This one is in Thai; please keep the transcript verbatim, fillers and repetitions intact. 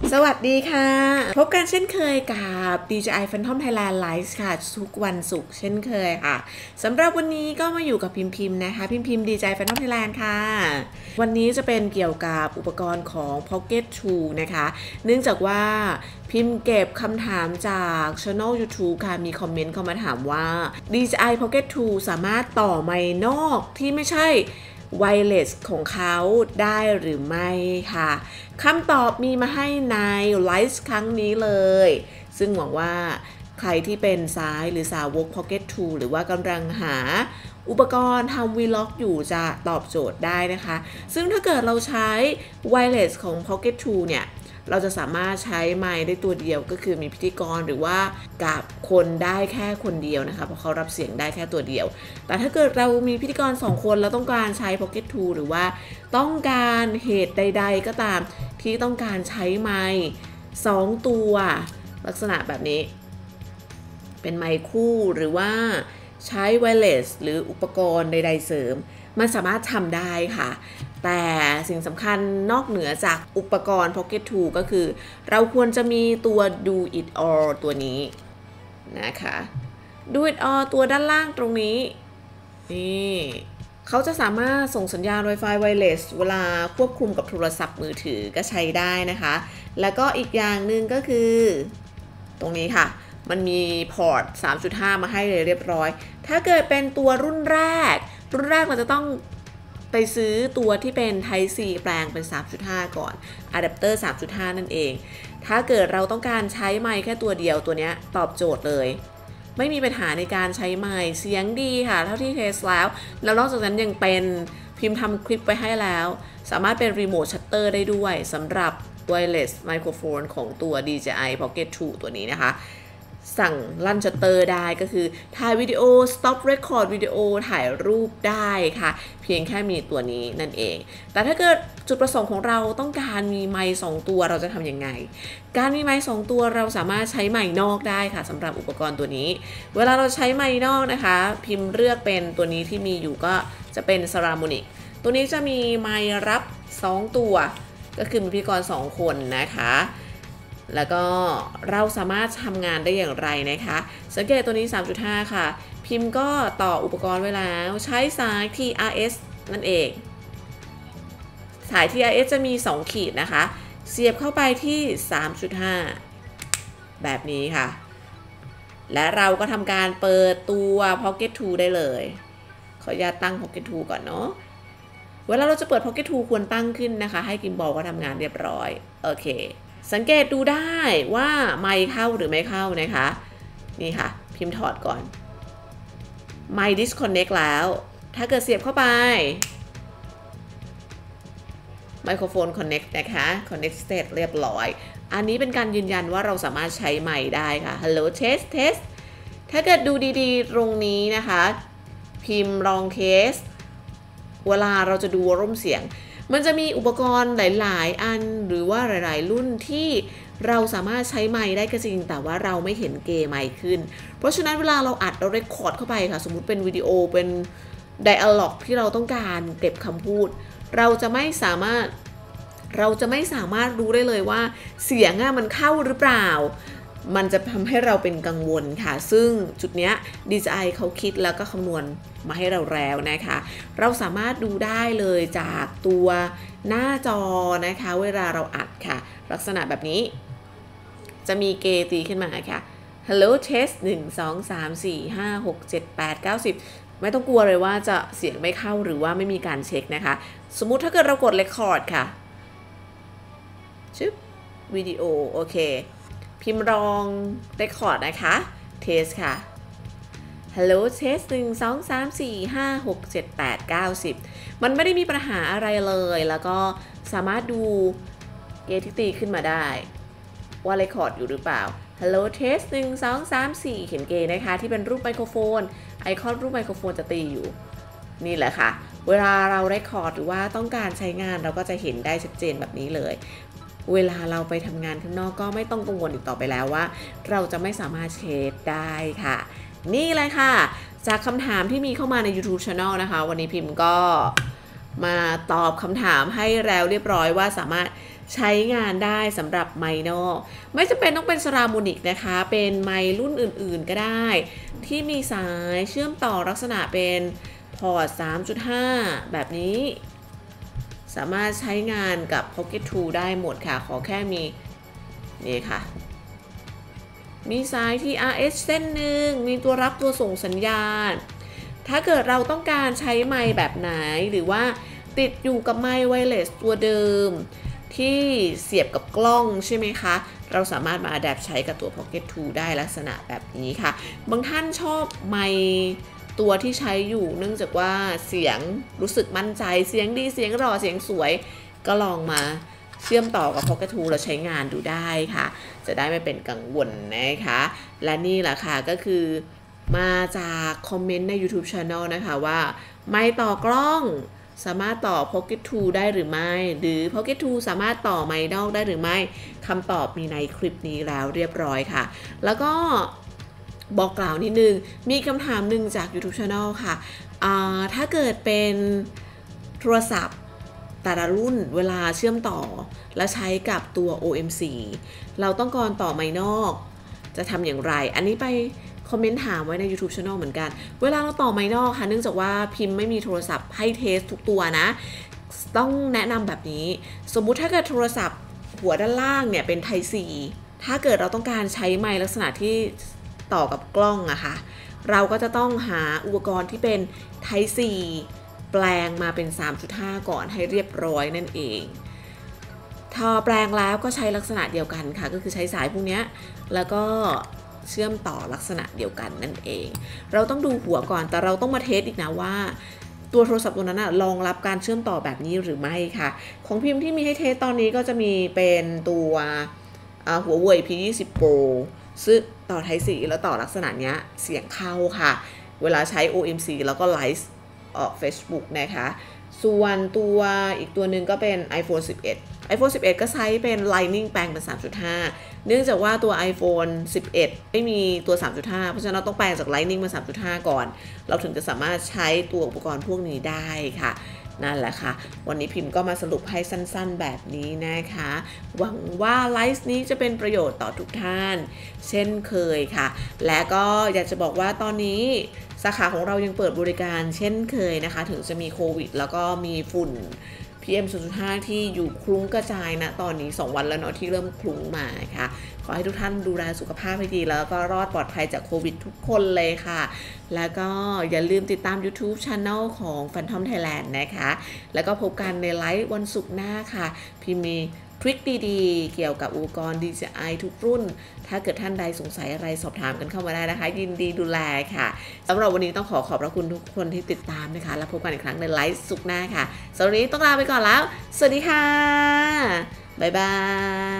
สวัสดีค่ะพบกันเช่นเคยกับ ดี เจ ไอ Phantom Thailand Live ค่ะทุกวันศุกร์เช่นเคยค่ะสำหรับวันนี้ก็มาอยู่กับพิมพิมนะคะพิมพิม ดี เจ ไอ Phantom Thailand ค่ะวันนี้จะเป็นเกี่ยวกับอุปกรณ์ของ Pocket ทู นะคะเนื่องจากว่าพิมพ์เก็บคำถามจาก Channel YouTube ค่ะมีคอมเมนต์เข้ามาถามว่า ดี เจ ไอ Pocket ทู สามารถต่อไมค์นอกที่ไม่ใช่ไวเลสของเขาได้หรือไม่ค่ะคำตอบมีมาให้ในไลฟ์ครั้งนี้เลยซึ่งหวังว่าใครที่เป็นสายหรือสาวก Pocket ทู หรือว่ากำลังหาอุปกรณ์ทำ Vlog อยู่จะตอบโจทย์ได้นะคะซึ่งถ้าเกิดเราใช้ไวเลสของ Pocket ทู เนี่ยเราจะสามารถใช้ไมค์ได้ตัวเดียวก็คือมีพิธีกรหรือว่ากับคนได้แค่คนเดียวนะคะเพราะเขารับเสียงได้แค่ตัวเดียวแต่ถ้าเกิดเรามีพิธีกรสองคนแล้วต้องการใช้ Pocket ทู หรือว่าต้องการเหตุใดๆก็ตามที่ต้องการใช้ไมค์สองตัวลักษณะแบบนี้เป็นไมค์คู่หรือว่าใช้ไวเลสหรืออุปกรณ์ใดๆเสริมมันสามารถทำได้ค่ะแต่สิ่งสำคัญนอกเหนือจากอุปกรณ์ Pocket ทู ก็คือเราควรจะมีตัว Do It All ตัวนี้นะคะ Do It All ตัวด้านล่างตรงนี้นี่เขาจะสามารถส่งสัญญาณ Wi-Fi Wireless เวลาควบคุมกับโทรศัพท์มือถือก็ใช้ได้นะคะแล้วก็อีกอย่างหนึ่งก็คือตรงนี้ค่ะมันมีพอร์ต สามจุดห้า มาให้เลยเรียบร้อยถ้าเกิดเป็นตัวรุ่นแรกรุ่นแรกเราจะต้องไปซื้อตัวที่เป็น Type C แปลงเป็น สามจุดห้า ก่อนอะแดปเตอร์ สามจุดห้า นั่นเองถ้าเกิดเราต้องการใช้ไมค์แค่ตัวเดียวตัวนี้ตอบโจทย์เลยไม่มีปัญหาในการใช้ไมค์เสียงดีค่ะเท่าที่เทสแล้วแล้วนอกจากนั้นยังเป็นพิมพ์ทำคลิปไว้ให้แล้วสามารถเป็นรีโมทชัตเตอร์ได้ด้วยสำหรับ Wireless Microphone ของตัว ดี เจ ไอ Pocket ทู ตัวนี้นะคะสั่งลั่นชัตเตอร์ได้ก็คือถ่ายวิดีโอ stop record วิดีโอถ่ายรูปได้ค่ะเพียงแค่มีตัวนี้นั่นเองแต่ถ้าเกิดจุดประสงค์ของเราต้องการมีไมค์สองตัวเราจะทำยังไงการมีไมค์สองตัวเราสามารถใช้ไมค์นอกได้ค่ะสำหรับอุปกรณ์ตัวนี้เวลาเราใช้ไมค์นอกนะคะพิมพ์เลือกเป็นตัวนี้ที่มีอยู่ก็จะเป็น Saramonic ตัวนี้จะมีไมค์รับสองตัวก็คือมีพิธีกรสองคนนะคะแล้วก็เราสามารถทำงานได้อย่างไรนะคะสังเกตตัวนี้ สามจุดห้า ค่ะพิมพ์ก็ต่ออุปกรณ์ไว้แล้วใช้สาย ที อาร์ เอส นั่นเองสาย ที อาร์ เอส จะมีสองขีดนะคะเสียบเข้าไปที่ สามจุดห้า แบบนี้ค่ะและเราก็ทำการเปิดตัว Pocket ทู ได้เลยขออนุญาตตั้ง Pocket ทู ก่อนเนาะเวลาเราจะเปิด Pocket ทู ควรตั้งขึ้นนะคะให้กิมบอลก็ทำงานเรียบร้อยโอเคสังเกตดูได้ว่าไมค์เข้าหรือไม่เข้านะคะนี่ค่ะพิมพ์ถอดก่อนไมค์ disconnect แล้วถ้าเกิดเสียบเข้าไปไมโครโฟน connect นะคะ connected เรียบร้อยอันนี้เป็นการยืนยันว่าเราสามารถใช้ไมค์ได้ค่ะ hello test test ถ้าเกิดดูดีๆตรงนี้นะคะพิมพ์ลองเทสเวลาเราจะดูร่มเสียงมันจะมีอุปกรณ์หลายๆอันหรือว่าหลายๆรุ่นที่เราสามารถใช้ไมค์ได้ก็จริงแต่ว่าเราไม่เห็นเกย์ไมค์ขึ้นเพราะฉะนั้นเวลาเราอัดเราเรคคอร์ดเข้าไปค่ะสมมุติเป็นวิดีโอเป็นไดอะล็อกที่เราต้องการเก็บคำพูดเราจะไม่สามารถเราจะไม่สามารถรู้ได้เลยว่าเสียงอะมันเข้าหรือเปล่ามันจะทำให้เราเป็นกังวลค่ะซึ่งจุดเนี้ย ดี เจ ไอ เขาคิดแล้วก็คำนวณมาให้เราแล้วนะคะเราสามารถดูได้เลยจากตัวหน้าจอนะคะเวลาเราอัดค่ะลักษณะแบบนี้จะมีเกย์ตีขึ้นมาค่ะ hello test หนึ่ง สอง สาม สี่ ห้า หก เจ็ด แปด เก้า สิบไม่ต้องกลัวเลยว่าจะเสียงไม่เข้าหรือว่าไม่มีการเช็คนะคะสมมุติถ้าเกิดเรากด record ค่ะชึบวิดีโอโอเคพิมพ์ลอง record นะคะ test ค่ะ hello test หนึ่ง สอง สาม สี่ ห้า หก เจ็ด แปด เก้า สิบมันไม่ได้มีปัญหาอะไรเลยแล้วก็สามารถดูเกย์ที่ตีขึ้นมาได้ว่า record อยู่หรือเปล่า hello test หนึ่ง สอง สาม สี่เขียนเกย์นะคะที่เป็นรูปไมโครโฟนไอคอนรูปไมโครโฟนจะตีอยู่นี่แหละค่ะเวลาเรา record หรือว่าต้องการใช้งานเราก็จะเห็นได้ชัดเจนแบบนี้เลยเวลาเราไปทำงานข้างนอกก็ไม่ต้องกังวลอีกต่อไปแล้วว่าเราจะไม่สามารถเช็คได้ค่ะนี่เลยค่ะจากคำถามที่มีเข้ามาใน YouTube Channel นะคะวันนี้พิมพ์ก็มาตอบคำถามให้แล้วเรียบร้อยว่าสามารถใช้งานได้สำหรับไมค์นอกไม่จำเป็นต้องเป็น Saramonic นะคะเป็นไมค์รุ่นอื่นๆก็ได้ที่มีสายเชื่อมต่อลักษณะเป็นพอร์ต สามจุดห้า แบบนี้สามารถใช้งานกับ Pocket ทู ได้หมดค่ะขอแค่มีนี่ค่ะมีสาย ที อาร์ เอส เส้นหนึ่งมีตัวรับตัวส่งสัญญาณถ้าเกิดเราต้องการใช้ไมค์แบบไหนหรือว่าติดอยู่กับไมค์ไวเลสตัวเดิมที่เสียบกับกล้องใช่ไหมคะเราสามารถมาอัดแอปใช้กับตัว Pocket ทู ได้ลักษณะแบบนี้ค่ะบางท่านชอบไมค์ตัวที่ใช้อยู่เนื่องจากว่าเสียงรู้สึกมั่นใจเสียงดีเสียงหล่อเสียงสวยก็ลองมาเชื่อมต่อกับ Pocket ทู แล้วใช้งานดูได้ค่ะจะได้ไม่เป็นกังวลนะคะและนี่แหละค่ะก็คือมาจากคอมเมนต์ใน YouTube Channel นะคะว่าไมค์ต่อกล้องสามารถต่อ Pocket ทู ได้หรือไม่หรือ Pocket ทู สามารถต่อไมค์นอกได้หรือไม่คำตอบมีในคลิปนี้แล้วเรียบร้อยค่ะแล้วก็บอกกล่าวนิดนึงมีคำถามหนึ่งจาก YouTube Channel ค่ะถ้าเกิดเป็นโทรศัพท์แต่ละรุ่นเวลาเชื่อมต่อและใช้กับตัว โอ เอ็ม ซี เราต้องการต่อไมค์นอกจะทำอย่างไรอันนี้ไปคอมเมนต์ถามไว้ใน YouTube Channel เหมือนกันเวลาเราต่อไมค์นอกค่ะเนื่องจากว่าพิมพ์ไม่มีโทรศัพท์ให้เทสทุกตัวนะต้องแนะนำแบบนี้สมมุติถ้าเกิดโทรศัพท์หัวด้านล่างเนี่ยเป็น Type C ถ้าเกิดเราต้องการใช้ไมค์ลักษณะที่ต่อกับกล้องอะค่ะเราก็จะต้องหาอุปกรณ์ที่เป็น Type C แปลงมาเป็น สามจุดห้า ก่อนให้เรียบร้อยนั่นเองพอแปลงแล้วก็ใช้ลักษณะเดียวกันค่ะก็คือใช้สายพวกนี้แล้วก็เชื่อมต่อลักษณะเดียวกันนั่นเองเราต้องดูหัวก่อนแต่เราต้องมาเทสอีกนะว่าตัวโทรศัพท์ตัวนั้นรองรับการเชื่อมต่อแบบนี้หรือไม่ค่ะของพิมพ์ที่มีให้เทสตอนนี้ก็จะมีเป็นตัวหัวเว่ย พี ยี่สิบ Pro ซึ่งต่อ Type C แล้วต่อลักษณะนี้เสียงเข้าค่ะเวลาใช้ โอ เอ็ม ซี แล้วก็ไลฟ์ออก Facebook นะคะส่วนตัวอีกตัวหนึ่งก็เป็น iPhone สิบเอ็ด iPhone สิบเอ็ด ก็ใช้เป็น Lightning แปลงเป็น สามจุดห้า เนื่องจากว่าตัว iPhone สิบเอ็ด ไม่มีตัว สามจุดห้า เพราะฉะนั้นเราต้องแปลงจาก Lightning มา สามจุดห้า ก่อนเราถึงจะสามารถใช้ตัวอุปกรณ์พวกนี้ได้ค่ะนั่นแหละค่ะวันนี้พิมพ์ก็มาสรุปให้สั้นๆแบบนี้นะคะหวังว่าไลฟ์นี้จะเป็นประโยชน์ต่อทุกท่านเช่นเคยค่ะและก็อยากจะบอกว่าตอนนี้สาขาของเรายังเปิดบริการเช่นเคยนะคะถึงจะมีโควิดแล้วก็มีฝุ่น พี เอ็ม สองจุดห้า ที่อยู่คลุ้งกระจายนะตอนนี้สองวันแล้วเนาะที่เริ่มคลุ้งมาค่ะขอให้ทุกท่านดูแลสุขภาพให้ดีแล้วก็รอดปลอดภัยจากโควิดทุกคนเลยค่ะแล้วก็อย่าลืมติดตาม YouTube Channel ของ Phantom Thailand นะคะแล้วก็พบกันในไลฟ์วันศุกร์หน้าค่ะพี่มีทริคดีๆเกี่ยวกับอุปกรณ์ ดี เจ ไอ ทุกรุ่นถ้าเกิดท่านใดสงสัยอะไรสอบถามกันเข้ามาได้นะคะยินดีดูแลค่ะสำหรับวันนี้ต้องขอขอบพระคุณทุกคนที่ติดตามนะคะแล้วพบกันอีกครั้งในไลฟ์ศุกร์หน้าค่ะสำหรับวันนี้ต้องลาไปก่อนแล้วสวัสดีค่ะบ๊ายบาย